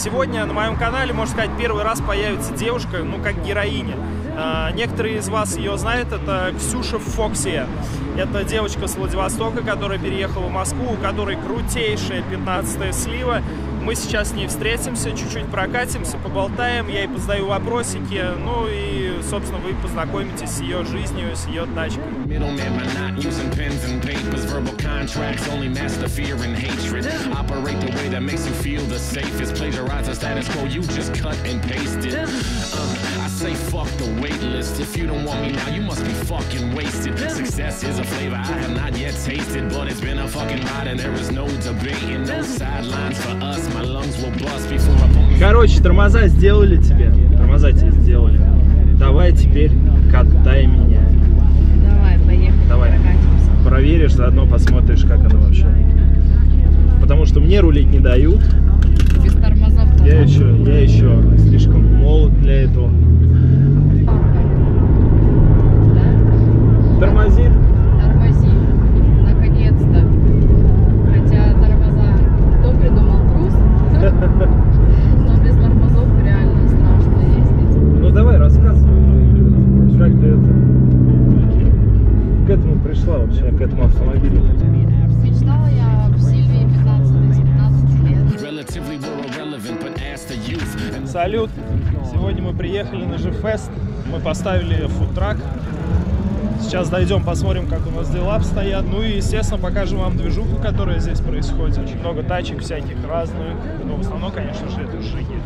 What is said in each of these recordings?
Сегодня на моем канале, можно сказать, первый раз появится девушка, ну, как героиня. Некоторые из вас ее знают, это Ксюша Фоксия. Это девочка с Владивостока, которая переехала в Москву, у которой крутейшая 15-я слива. Мы сейчас с ней встретимся, чуть-чуть прокатимся, поболтаем, я ей позадаю вопросики, ну и, собственно, вы познакомитесь с ее жизнью, с ее тачкой. Короче, тормоза сделали тебе. Тормоза тебе сделали. Давай теперь катай меня. Давай, поехали. Давай. Прокатимся. Проверишь, заодно посмотришь, как оно вообще. Потому что мне рулить не дают. Без тормозов. Я еще слишком молод для этого. Да? Тормозит. Тормози. Наконец-то. Хотя тормоза кто придумал, трус? Но без тормозов реально страшно ездить. Ну давай, рассказывай, как ты к этому пришла вообще, к этому автомобилю. Мечтала я в Сильвии 15 лет. Салют! Сегодня мы приехали на G-Fest. Мы поставили фудтрак. Сейчас дойдем, посмотрим, как у нас дела обстоят. Ну и, естественно, покажем вам движуху, которая здесь происходит. Очень много тачек всяких разных. Но в основном, конечно же, это жиги.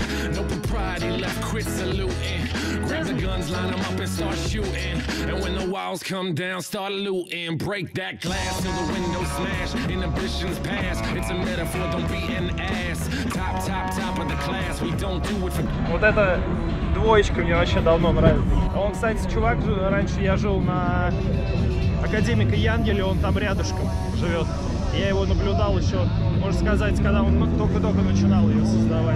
Вот эта двоечка мне вообще давно нравится. Он, кстати, чувак, раньше я жил на Академика Янгеля, он там рядышком живет. Я его наблюдал еще, можно сказать, когда он только-только начинал ее создавать.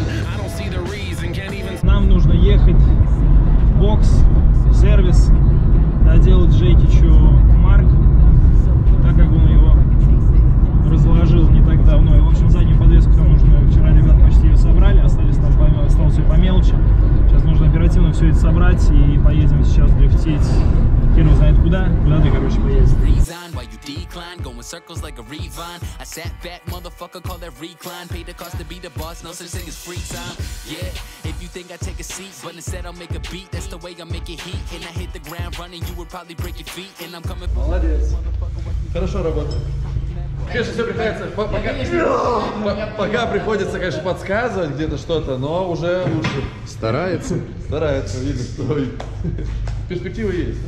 Нам нужно ехать в бокс, в сервис, доделать Джейкичу Марк, так как он его разложил не так давно. И, в общем, заднюю подвеску там нужно, вчера ребята почти ее собрали, осталось все по мелочи. Сейчас нужно оперативно все это собрать и поедем сейчас дрифтить. Хер его знает куда ты, короче, поедешь. Молодец. Хорошо работает. Конечно, все приходится, пока приходится, конечно, подсказывать где-то что-то, но уже лучше. Старается. Старается, видно, что перспективы есть.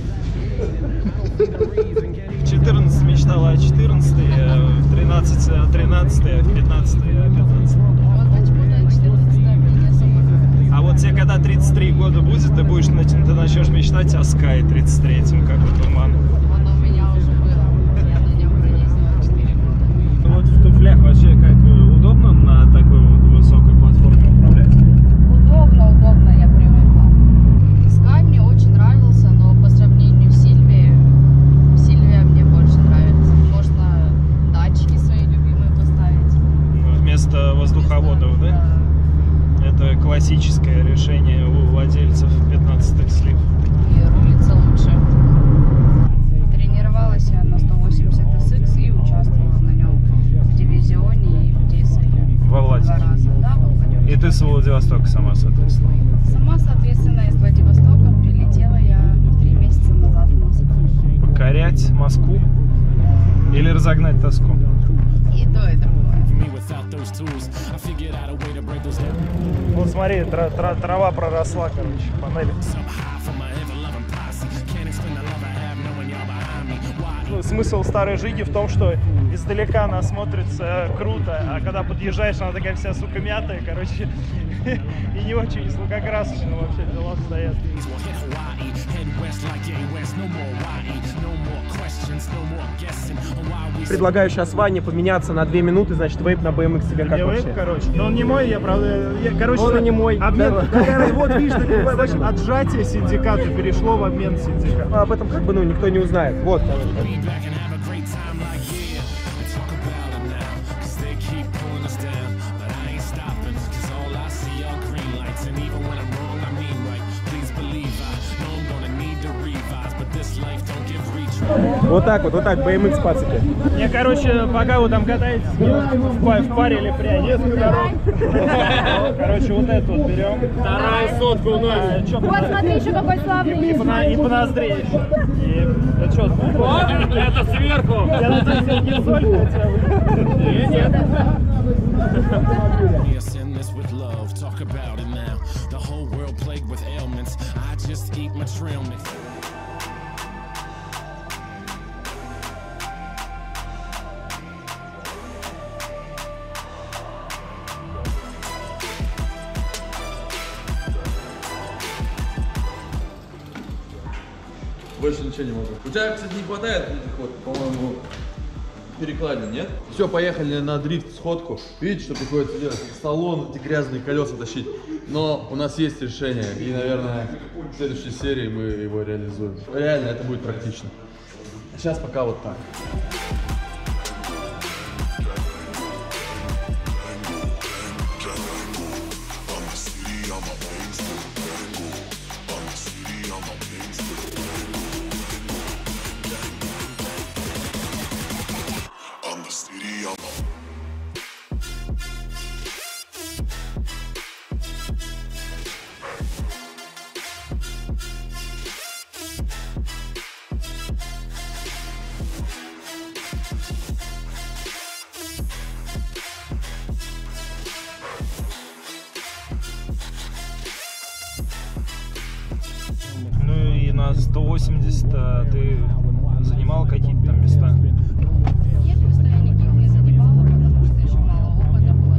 В 14 мечтала о 14, в 13 о 13, в 15 о 15. Вот почему-то 14 не особо. А вот тебе когда 33 года будет, ты начнешь мечтать о Sky 33, как у тумана. Он у меня уже был. Я на нем проездила 4 года. Вот в туфлях вообще как удобно на такой вот высокой платформе управлять? Удобно, я привыкла. Sky мне очень нравился, но по сравнению с Сильвия мне больше нравится. Можно датчики свои любимые поставить. Вместо воздуховодов, да? Это классическое решение у владельцев 15-х слив. И рулится лучше. Тренировалась я на 180 SX и участвовала на нем в дивизионе и в DSL. Во 2 Владивостоке. раза, да, во Владивостоке. И ты с Владивостока сама, соответственно. Сама, соответственно, из Владивостока прилетела я 3 месяца назад в Москву. Покорять Москву или разогнать тоску? И то, и другое. Вот смотри, трава проросла, короче, панель. Ну, смысл старой Жиги в том, что издалека она смотрится круто, а когда подъезжаешь, она такая вся, сука, мятая, короче, и не очень звукокрасочно вообще дела обстоят. Предлагаю сейчас Ване поменяться на 2 минуты, значит, вейп на BMX тебе как вообще? Короче, но он не мой, я правда, короче, он и не мой. Обмен, вот видишь, значит, отжатие синдиката перешло в обмен синдиката. Об этом как бы, ну, никто не узнает. Вот, короче. Вот так, BMX пацики. Не, короче, пока вы там катаетесь, в паре или прям несколько дорог. Короче, вот эту вот берем. Вторая сотка у нас. Вот, смотри, еще какой славный. И по ноздре еще. Это что? Это сверху. Я надеюсь, это не соль хотя бы. Нет. Больше ничего не могу. У тебя, кстати, не хватает этих вот, по-моему, перекладин, нет? Все, поехали на дрифт сходку. Видите, что приходится делать? В салон эти грязные колеса тащить. Но у нас есть решение. И, наверное, в следующей серии мы его реализуем. Реально, это будет практично. Сейчас пока вот так. На 180 ты занимал какие-то там места? Нет, места я никаких не занимала, потому что еще мало опыта было.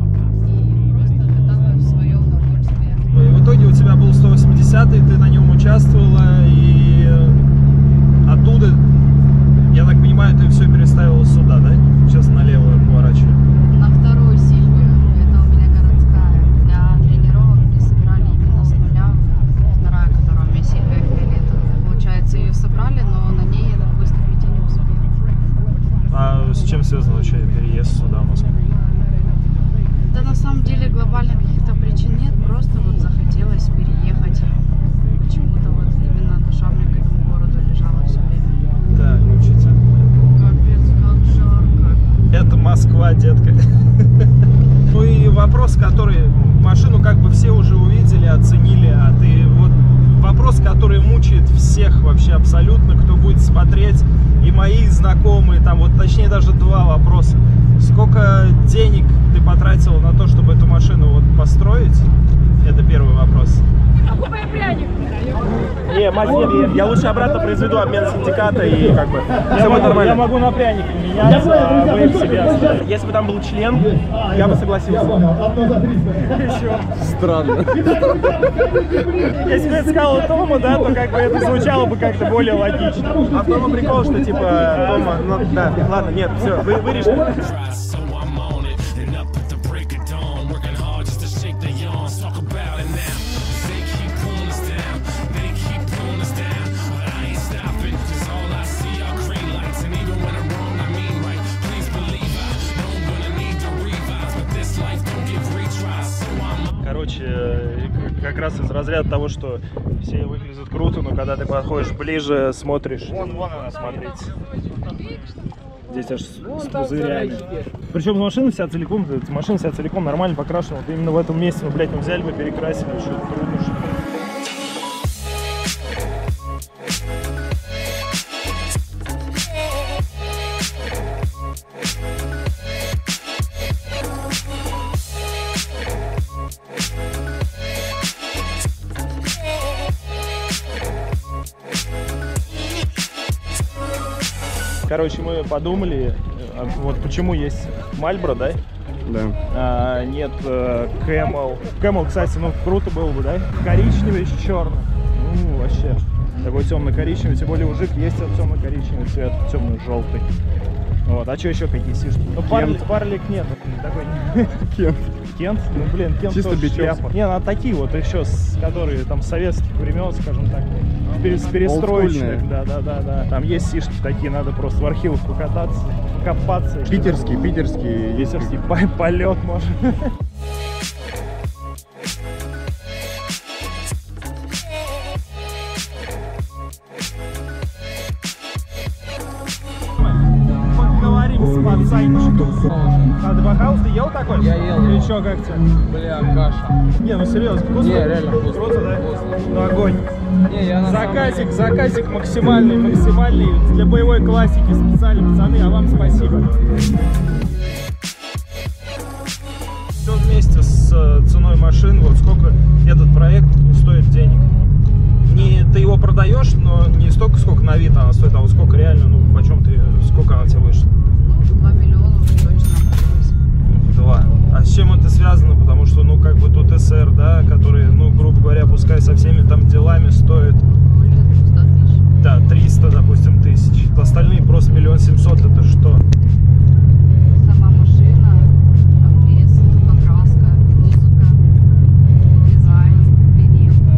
И просто каталась в свое удовольствие. И в итоге у тебя был 180, ты на нем участвовала, и оттуда, я так понимаю, ты все переставила сюда, да? Сейчас налево поворачиваю. На вторую Сильвию, это у меня городская. Для тренировок мне собирали именно с нуля. Вторая, которая у меня Сильвия фиолетовая. Получается, ее собрали, но на ней я выступить и не успела. А с чем связан вообще переезд сюда, в Москву? Да на самом деле глобальных каких-то причин нет, просто вот захотелось переехать. Почему-то вот именно душа мне к этому городу лежала все время. Так, учиться. Капец, как жарко. Это Москва, детка. Ну и вопрос, который машину как бы все уже увидели, оценили, а ты вот вопрос, который мучает всех вообще абсолютно, кто будет смотреть, и мои знакомые, там вот точнее даже два вопроса. Сколько денег ты потратил на то, чтобы эту машину вот построить? Это первый вопрос. Покупай пряник. Не, мать, нет, я лучше обратно произведу обмен синдиката и как бы все будет нормально. Я могу на пряник меняться, а вы их себе оставите. Если бы там был член, я бы согласился. Странно. Если бы это сказал Тома, да, то как бы это звучало бы как-то более логично. А в том и прикол, что типа Тома, ну да, ладно, нет, все, вырежем. Короче, как раз из разряда того, что все выглядят круто, но когда ты подходишь ближе, смотришь. Вон она, смотрите. Здесь аж с пузырями. Причем машина вся целиком нормально покрашена. Вот именно в этом месте, ну, блядь, мы взяли бы, перекрасили, еще трудно, что ли. Короче, мы подумали, вот почему есть Marlboro, да? Да. А, нет Camel. Camel, кстати, ну круто было бы, да? Коричневый с черным. Ну, вообще. Такой темно-коричневый, тем более у Жиг есть темно-коричневый цвет, темно-желтый. Вот, а что еще какие сишки? Ну, парлик нет, такой. Кент. Кент? Ну, блин, Кент Чисто тоже бичевский. шляпа. Не, ну, такие вот еще, которые там с советских времен, скажем так, с перестроечных. Да. Там есть сишки такие, надо просто в архивах покататься, копаться. Питерский. Питерский полет может. Сайнчик. А ты бахал, ты ел такой? Я ел. И чё, как тебе? Бля, каша. Не, ну серьезно, вкусно? Не, реально вкусно. Круто, да? Вкусно. Ну огонь. Не, я на Заказик, заказик максимальный для боевой классики специально, пацаны, а вам спасибо. Все вместе с ценой машин, вот сколько этот проект стоит денег. Не ты его продаешь, но не столько, сколько на вид она стоит, а вот сколько реально, ну почем ты, сколько она тебе вышла? Ну, 2 миллиона уже точно обошлось. 2. А с чем это связано? Потому что, ну, как бы тут СР, да, который, ну, грубо говоря, пускай со всеми там делами стоит, Более 300 тысяч. да, 300, допустим, тысяч. Остальные просто 1 700 000, это что? Сама машина, обвес, покраска, музыка, дизайн, линейка,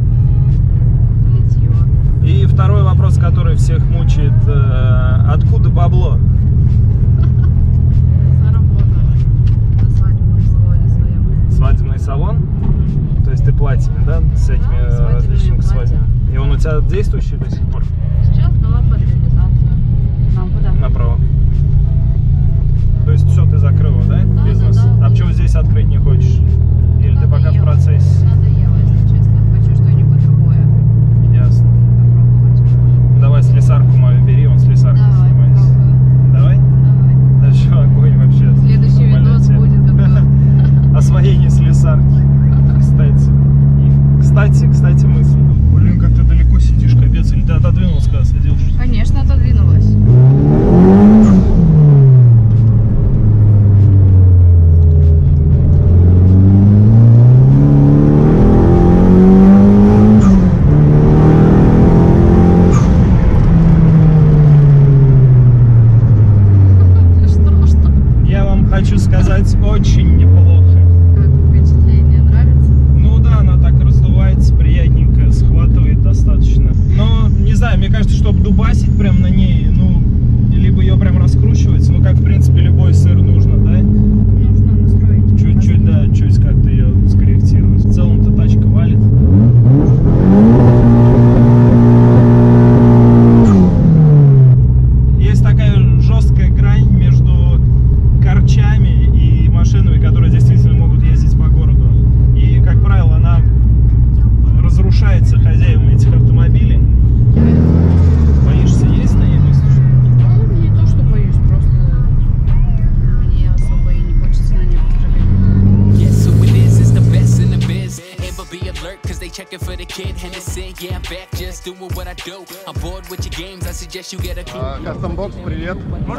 литье. И второй вопрос, который всех мучает, откуда бабло? Заработала на свадебном салоне своем. Свадебный салон? То есть ты платьями, да, с всякими Да, свадебные различными платья. свадьбами? И он у тебя действующий до сих пор? Сейчас дала под реализацию. Нам куда? Направо. То есть все, ты закрыла, да, Да, бизнес? да, да. А почему здесь открыть не хочешь? Или ты пока в Надоело. процессе? Надоело, если честно. Хочу что-нибудь другое Ясно. попробовать. Давай слесарку мою бери, он слесаркой Давай, занимается. попробую. Давай? Давай. Да что, огонь вообще. Следующий видос будет такой. Освоение слесарки. Кстати, мысль. Блин, как ты далеко сидишь, капец. Или ты отодвинулся, когда садился? Конечно, отодвинулась. Что? Я вам хочу сказать, очень неплохо. Как впечатление, нравится? Ну да, она так раздувается, приятненько, схватывает достаточно. Но, не знаю, мне кажется, чтобы дубасить прям на ней, ну, либо ее прям раскручивать, ну, как, в принципе, любой сыр нужно, да? Нужно настроить. Чуть-чуть, да, чуть как-то ее скорректировать. В целом-то тачка валит. Есть такая жесткая грань между корчами и машинами, которые действительно могут ездить по городу. И, как правило, она разрушается хозяевами этих автомобилей. Боишься ездить на ней, мыслишь? Ну, не то, что боюсь, просто мне особо и не хочется на ней поздравлять. Guess who it is? It's the best in the biz. Amber, be alert, cause they checking for the kid. Henderson, yeah, I'm back, just doing what I do. I'm bored with your games, I suggest you get a clue. Кастомбокс, привет.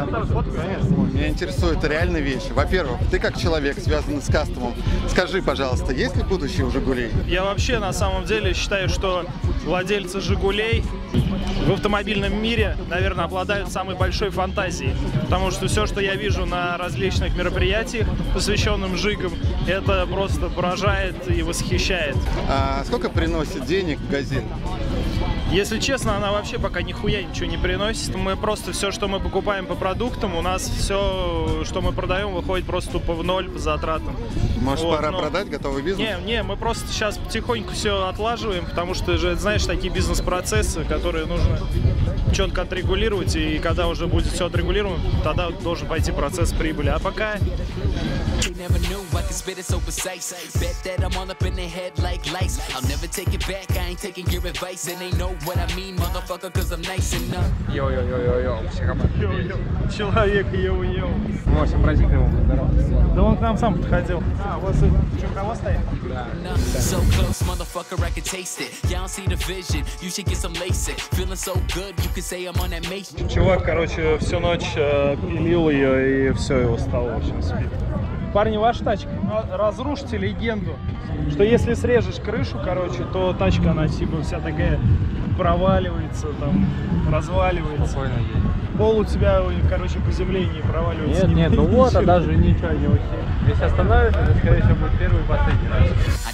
Меня интересуют реальные вещи. Во-первых, ты как человек, связанный с кастомом, скажи, пожалуйста, есть ли будущее у «Жигулей»? Я вообще на самом деле считаю, что владельцы «Жигулей» в автомобильном мире, наверное, обладают самой большой фантазией. Потому что все, что я вижу на различных мероприятиях, посвященным «Жигам», это просто поражает и восхищает. А сколько приносит денег «Газель»? Если честно, она вообще пока нихуя ничего не приносит. Мы просто все, что мы покупаем по продуктам, у нас все, что мы продаем, выходит просто тупо в ноль по затратам. Может, Вот, пора но- продать готовый бизнес? Не, мы просто сейчас потихоньку все отлаживаем, потому что же, знаешь, такие бизнес-процессы, которые нужно четко отрегулировать, и когда уже будет все отрегулировано, тогда должен пойти процесс прибыли. А пока They never knew I could spit it so precise. Bet that I'm all up in their head like lice. I'll never take it back, I ain't taking your advice. And they know what I mean, motherfucker, cause I'm nice enough. Йо-йо-йо-йо-йо, психопат. человек йоу-йоу. Мось, обратись к нему, поздороваться. Да он к нам сам подходил. А, у вас что, кого стоит? So close, motherfucker, I can taste it. Y'all don't see the vision, you should get some LASIK. Feeling so good, you can say I'm on that matrix. Чувак, короче, всю ночь пилил ее, и все, его стало, в общем, спит. Парни, ваша тачка, разрушьте легенду, что если срежешь крышу, короче, то тачка, она типа вся такая проваливается, там, разваливается. Спокойно едет. Пол у тебя, короче, по земле не проваливается. Нет, ну вот, а даже ничего не очень. Если остановишься, это, скорее всего, будет первый и последний раз. I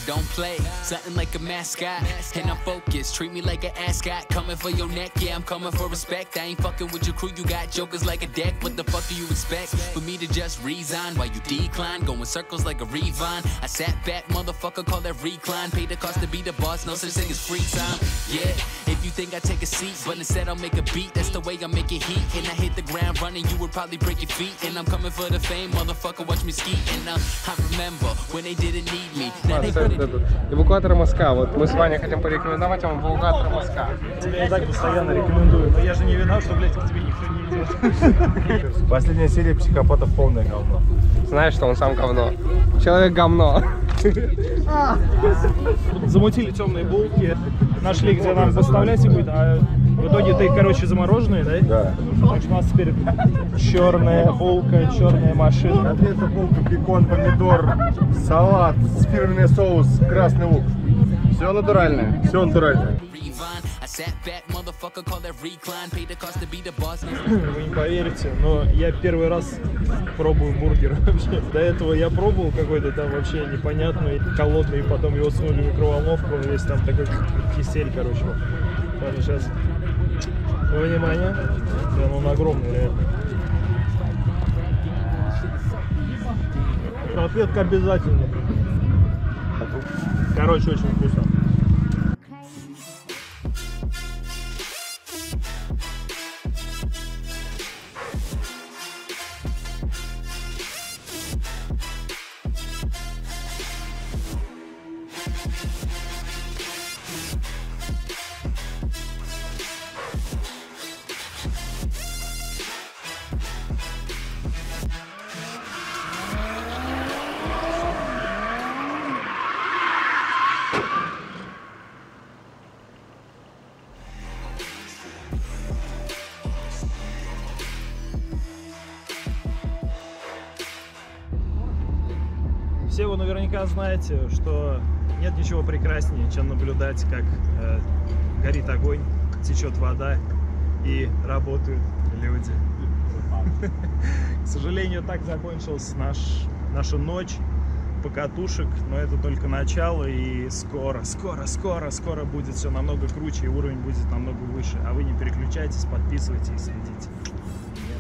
don't play. Something like a mascot, and I'm focused. Treat me like an ascot. Coming for your neck, yeah, I'm coming for respect. I ain't fucking with your crew, you got jokers like a deck. What the fuck do you expect? For me to just resign while you decline, going circles like a Revine. I sat back, motherfucker, call that recline. Pay the cost to be the boss, no such thing as free time. Yeah, if you think I take a seat, but instead I'll make a beat. That's the way I make it heat. And I hit the ground running, you would probably break your feet. And I'm coming for the fame, motherfucker, watch me ski. And I remember when they didn't need me. Now they put it... Эвакуатор Москва. Вот мы с Ваней хотим порекомендовать вам эвакуатор Москва. Тебе и так постоянно рекомендую, но я же не виноват, что, блядь, к тебе никто не идет. Последняя серия «Психопатов» полное говно. Знаешь, что он сам говно. Человек говно. Замутили темные булки, нашли, где нам поставлять и будет, а в итоге ты, короче, замороженные, да? Да. Так что у нас теперь черная булка, черная машина. Это булка, бекон, помидор, салат, фирменный соус, красный лук. Все натуральное. Все натуральное. Вы не поверите, но я первый раз пробую бургер вообще. До этого я пробовал какой-то там вообще непонятный, холодный, потом его сунули в микроволновку, он весь там такой кисель, короче. Ладно, сейчас. Внимание. Да, он огромный, реально. Салфетка обязательно. Короче, очень вкусно. Все вы наверняка знаете, что нет ничего прекраснее, чем наблюдать, как горит огонь, течет вода и работают люди. К сожалению, так закончилась наша ночь покатушек, но это только начало, и скоро будет все намного круче, и уровень будет намного выше. А вы не переключайтесь, подписывайтесь и следите.